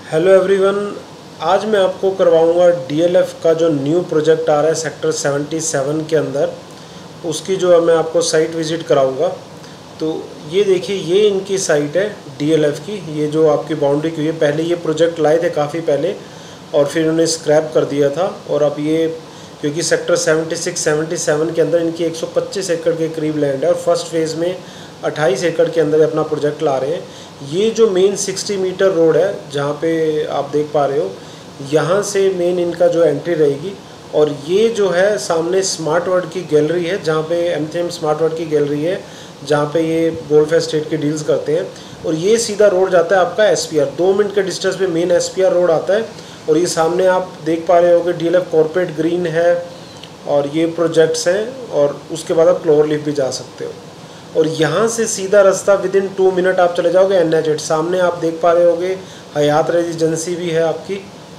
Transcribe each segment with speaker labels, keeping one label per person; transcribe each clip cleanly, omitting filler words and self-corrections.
Speaker 1: Hello everyone. आज मैं आपको करवाऊंगा डीएलएफ का जो न्यू प्रोजेक्ट आ रहा है सेक्टर 77 के अंदर, उसकी जो है मैं आपको साइट विज़िट कराऊंगा। तो ये देखिए, ये इनकी साइट है डीएलएफ की। ये जो आपकी बाउंड्री की हुई है, पहले ये प्रोजेक्ट लाए थे काफ़ी पहले और फिर उन्होंने स्क्रैप कर दिया था। और अब ये क्योंकि सेक्टर 77 के अंदर इनकी 125 एकड़ के करीब लैंड है और फर्स्ट फेज़ में 28 एकड़ के अंदर अपना प्रोजेक्ट ला रहे हैं। ये जो मेन 60 मीटर रोड है जहाँ पे आप देख पा रहे हो, यहाँ से मेन इनका जो एंट्री रहेगी। और ये जो है सामने स्मार्ट वर्ल्ड की गैलरी है, जहाँ पे एमथेम स्मार्ट वर्ल्ड की गैलरी है, जहाँ पे ये गोल्फ एस्टेट की डील्स करते हैं। और ये सीधा रोड जाता है आपका एसपीआर, 2 मिनट के डिस्टेंस पे मेन एसपीआर रोड आता है। और ये सामने आप देख पा रहे हो कि डीएलएफ कॉर्पोरेट ग्रीन है और ये प्रोजेक्ट्स हैं। और उसके बाद आप क्लोवर लीफ भी जा सकते हो। और यहाँ से सीधा रास्ता विदिन 2 मिनट आप चले जाओगे NH8। सामने आप देख पा रहे होगे हयात रेजिडेंसी भी है आपकी।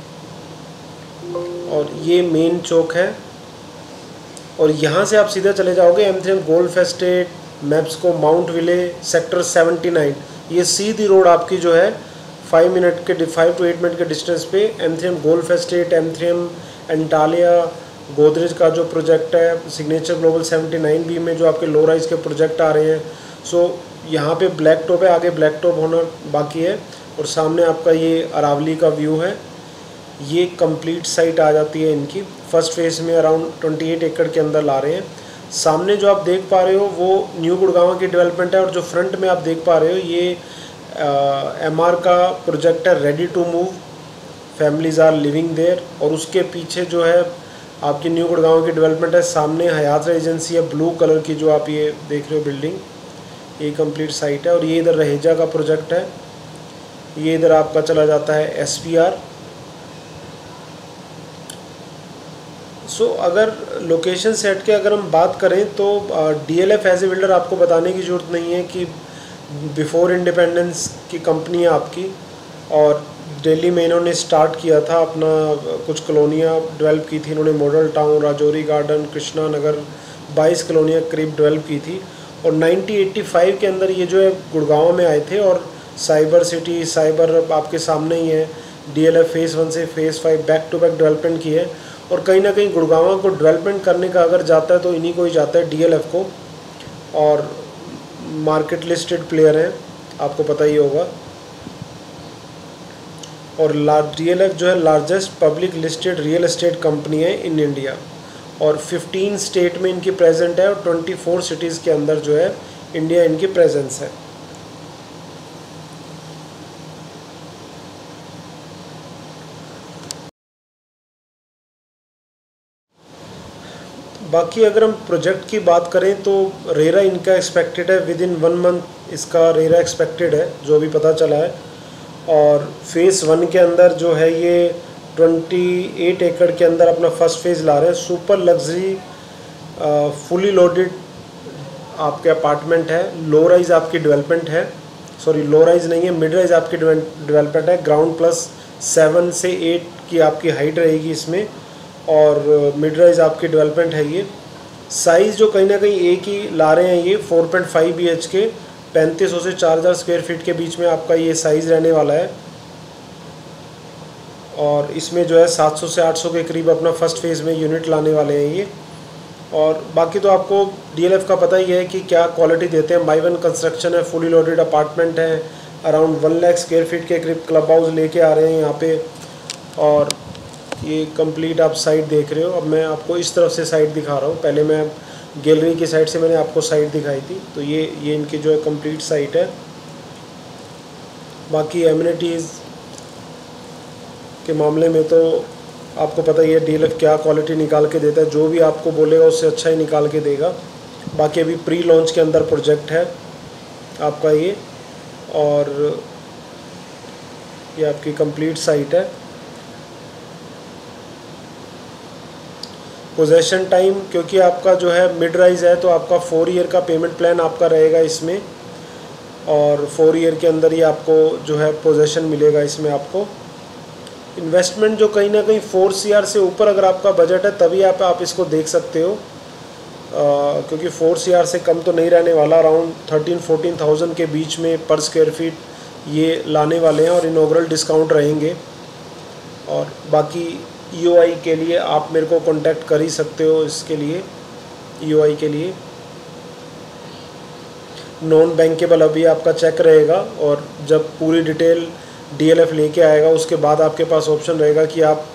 Speaker 1: और ये मेन चौक है। और यहाँ से आप सीधा चले जाओगे एमथेम golf estate, Mapsko, Mount Ville, sector 79। ये सीधी रोड आपकी जो है 5 to 8 मिनट के डिस्टेंस पे M three M golf estate, M three M Antalya, Godrej का जो प्रोजेक्ट है, सिग्नेचर ग्लोबल 79B में जो आपके लो राइज के प्रोजेक्ट आ रहे हैं। सो यहाँ पे ब्लैक टॉप है, आगे ब्लैक टॉप होना बाकी है। और सामने आपका ये अरावली का व्यू है। ये कंप्लीट साइट आ जाती है इनकी। फर्स्ट फेज़ में अराउंड 28 एकड़ के अंदर ला रहे हैं। सामने जो आप देख पा रहे हो वो न्यू गुड़गांव की डेवलपमेंट है। और जो फ्रंट में आप देख पा रहे हो ये MR का प्रोजेक्ट है, ready to move, families are living there. और उसके पीछे जो है आपकी न्यू गुड़गांव की डेवलपमेंट है। सामने हयात एजेंसी है, ब्लू कलर की जो आप ये देख रहे हो बिल्डिंग, ये कंप्लीट साइट है। और ये इधर रहेजा का प्रोजेक्ट है। ये इधर आपका चला जाता है SPR। सो अगर लोकेशन सेट के अगर हम बात करें तो DLF एज ए बिल्डर आपको बताने की ज़रूरत नहीं है कि बिफोर इंडिपेंडेंस की कंपनी है आपकी। और दिल्ली में इन्होंने स्टार्ट किया था अपना, कुछ कॉलोनियाँ डेवलप की थी इन्होंने, model town, Rajouri garden, Krishna Nagar, 22 कॉलोनियाँ करीब डेवलप की थी। और 1985 के अंदर ये जो है गुड़गांव में आए थे। और साइबर सिटी, साइबर आपके सामने ही है। DLF फेज़ 1 से phase 5 back to back development की है। और कहीं ना कहीं गुड़गांव को डेवलपमेंट करने का अगर जाता है तो इन्हीं को ही जाता है, DLF को। और मार्केट लिस्टेड प्लेयर हैं, आपको पता ही होगा। और DLF जो है largest public listed real estate company है इन इंडिया। और 15 स्टेट में इनकी प्रेजेंट है और 24 सिटीज़ के अंदर जो है इंडिया इनकी प्रेजेंस है। बाकी अगर हम प्रोजेक्ट की बात करें तो रेरा इनका एक्सपेक्टेड है विद इन 1 मंथ, इसका रेरा एक्सपेक्टेड है जो अभी पता चला है। और फेज़ 1 के अंदर जो है ये 28 एकड़ के अंदर अपना फर्स्ट फेज़ ला रहे हैं। सुपर लग्जरी फुली लोडेड आपके अपार्टमेंट है। लो राइज आपकी डेवलपमेंट है, सॉरी लो राइज नहीं है, मिड राइज आपकी डेवलपमेंट है। ग्राउंड प्लस 7 से 8 की आपकी हाइट रहेगी इसमें। और मिड राइज आपकी डेवलपमेंट है। ये साइज़ जो कहीं ना कहीं एक ही ला रहे हैं, ये 4.5 BHK, 3500 से 4000 स्क्वायर फीट के बीच में आपका ये साइज़ रहने वाला है। और इसमें जो है 700 से 800 के करीब अपना फर्स्ट फेज़ में यूनिट लाने वाले हैं ये। और बाकी तो आपको DLF का पता ही है कि क्या क्वालिटी देते हैं। माइवन कंस्ट्रक्शन है, फुली लोडेड अपार्टमेंट है, अराउंड 1 लाख स्क्वायर फीट के करीब क्लब हाउस लेके आ रहे हैं यहाँ पे। और ये कंप्लीट आप साइट देख रहे हो। अब मैं आपको इस तरफ से साइट दिखा रहा हूँ। पहले मैं गैलरी की साइड से मैंने आपको साइट दिखाई थी। तो ये इनकी जो है कंप्लीट साइट है। बाकी एमिनिटीज़ के मामले में तो आपको पता ही है DLF क्या क्वालिटी निकाल के देता है, जो भी आपको बोलेगा उससे अच्छा ही निकाल के देगा। बाकी अभी प्री लॉन्च के अंदर प्रोजेक्ट है आपका ये। और ये आपकी कंप्लीट साइट है। पोजेशन टाइम, क्योंकि आपका जो है मिड राइज है तो आपका 4 ईयर का पेमेंट प्लान आपका रहेगा इसमें। और 4 ईयर के अंदर ही आपको जो है पोजेशन मिलेगा इसमें आपको। इन्वेस्टमेंट जो कहीं ना कहीं 4 CR से ऊपर अगर आपका बजट है तभी आप इसको देख सकते हो। क्योंकि 4 CR से कम तो नहीं रहने वाला। अराउंड 13-14 थाउजेंड के बीच में पर स्क्वायर फीट ये लाने वाले हैं और इनॉग्रल डिस्काउंट रहेंगे। और बाकी EOI के लिए आप मेरे को कांटेक्ट कर ही सकते हो। इसके लिए EOI के लिए नॉन बैंकेबल अभी आपका चेक रहेगा, और जब पूरी डिटेल DLF लेके आएगा उसके बाद आपके पास ऑप्शन रहेगा कि आप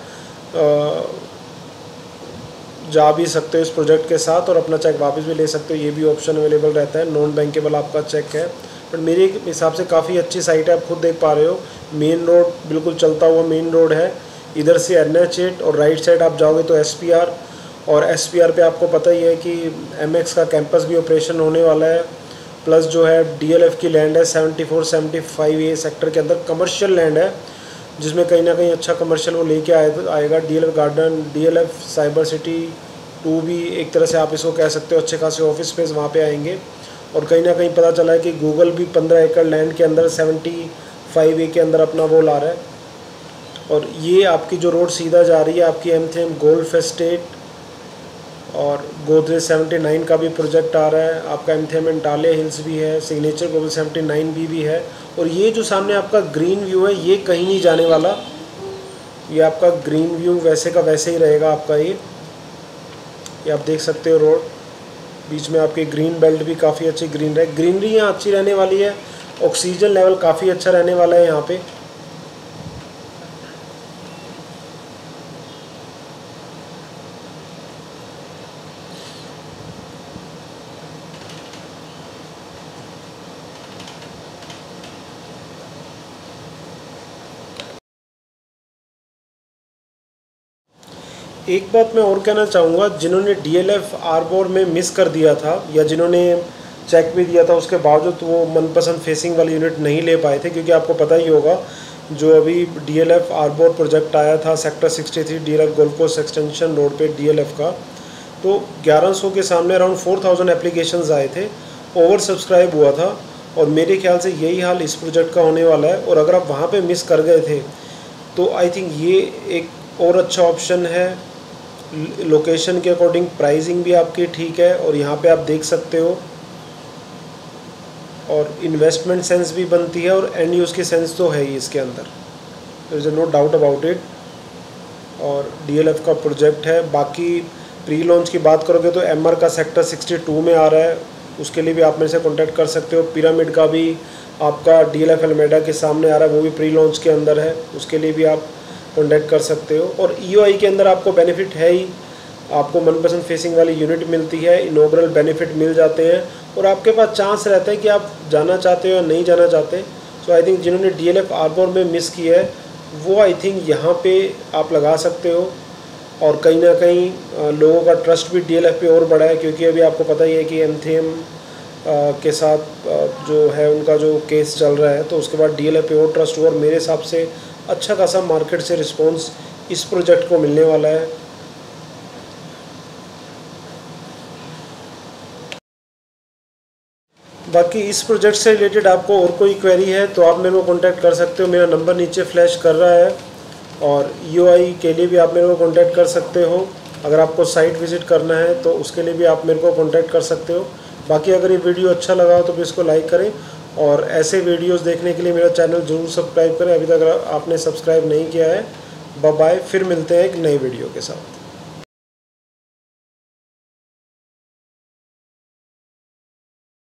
Speaker 1: जा भी सकते हो इस प्रोजेक्ट के साथ और अपना चेक वापस भी ले सकते हो, ये भी ऑप्शन अवेलेबल रहता है। नॉन बैंकेबल आपका चेक है, बट मेरे हिसाब से काफ़ी अच्छी साइट है, आप खुद देख पा रहे हो। मेन रोड बिल्कुल चलता हुआ मेन रोड है, इधर से NH8 और राइट साइड आप जाओगे तो SPR, और SPR पे आपको पता ही है कि MX का कैंपस भी ऑपरेशन होने वाला है। प्लस जो है DLF की लैंड है 74-75A सेक्टर के अंदर, कमर्शियल लैंड है जिसमें कहीं ना कहीं अच्छा कमर्शियल वो लेके आएगा। DLF garden, DLF cyber city 2 भी एक तरह से आप इसको कह सकते हो, अच्छे खासे ऑफिस स्पेस वहाँ पे आएंगे। और कहीं ना कहीं पता चला है कि गूगल भी 15 एकड़ लैंड के अंदर 75A के अंदर अपना वो ला रहा है। और ये आपकी जो रोड सीधा जा रही है आपकी MTM गोल्फ एस्टेट, और गोदरेज 79 का भी प्रोजेक्ट आ रहा है आपका। MTM एंटालिया हिल्स भी है, सिग्नेचर ग्लोबल 79B भी है। और ये जो सामने आपका ग्रीन व्यू है ये कहीं नहीं जाने वाला, ये आपका ग्रीन व्यू वैसे का वैसे ही रहेगा आपका। ये आप देख सकते हो रोड, बीच में आपकी ग्रीन बेल्ट भी काफ़ी अच्छी ग्रीनरी यहाँ अच्छी रहने वाली है। ऑक्सीजन लेवल काफ़ी अच्छा रहने वाला है यहाँ पे। एक बात मैं और कहना चाहूँगा, जिन्होंने DLF आर्बोर में मिस कर दिया था या जिन्होंने चेक भी दिया था उसके बावजूद वो मनपसंद फेसिंग वाली यूनिट नहीं ले पाए थे, क्योंकि आपको पता ही होगा जो अभी DLF आर्बोर प्रोजेक्ट आया था sector 63 DLF golf course extension road पे DLF का, तो 1100 के सामने अराउंड 4000 एप्लीकेशंस आए थे, ओवर सब्सक्राइब हुआ था। और मेरे ख्याल से यही हाल इस प्रोजेक्ट का होने वाला है। और अगर आप वहाँ पर मिस कर गए थे तो आई थिंक ये एक और अच्छा ऑप्शन है। लोकेशन के अकॉर्डिंग प्राइसिंग भी आपकी ठीक है, और यहाँ पे आप देख सकते हो, और इन्वेस्टमेंट सेंस भी बनती है और एंड यूज़ की सेंस तो है ही इसके अंदर, there is no doubt about it. और DLF का प्रोजेक्ट है। बाकी प्री लॉन्च की बात करोगे तो MR का सेक्टर 62 में आ रहा है, उसके लिए भी आप मेरे से कॉन्टैक्ट कर सकते हो। पिरामिड का भी आपका DLF अल्मेडा के सामने आ रहा है, वो भी प्री लॉन्च के अंदर है, उसके लिए भी आप कॉन्टैक्ट कर सकते हो। और EOI के अंदर आपको बेनिफिट है ही, आपको मनपसंद फेसिंग वाली यूनिट मिलती है, इनॉग्रल बेनिफिट मिल जाते हैं, और आपके पास चांस रहता है कि आप जाना चाहते हो या नहीं जाना चाहते। सो आई थिंक जिन्होंने DLF आर्बोर में मिस किया है वो आई थिंक यहाँ पे आप लगा सकते हो। और कहीं ना कहीं लोगों का ट्रस्ट भी DLF पे और बढ़ा है, क्योंकि अभी आपको पता ही है कि MTM के साथ जो है उनका जो केस चल रहा है, तो उसके बाद DLF पे और ट्रस्ट हुआ, और मेरे हिसाब से अच्छा खासा मार्केट से रिस्पॉन्स इस प्रोजेक्ट को मिलने वाला है। बाकी इस प्रोजेक्ट से रिलेटेड आपको और कोई क्वेरी है तो आप मेरे को कांटेक्ट कर सकते हो, मेरा नंबर नीचे फ्लैश कर रहा है। और EOI के लिए भी आप मेरे को कांटेक्ट कर सकते हो, अगर आपको साइट विज़िट करना है तो उसके लिए भी आप मेरे को कांटेक्ट कर सकते हो। बाकी अगर ये वीडियो अच्छा लगा हो तो प्लीज़ इसको लाइक करें, और ऐसे वीडियोस देखने के लिए मेरा चैनल ज़रूर सब्सक्राइब करें, अभी तक आपने सब्सक्राइब नहीं किया है। बाय बाय, फिर मिलते हैं एक नई वीडियो के साथ।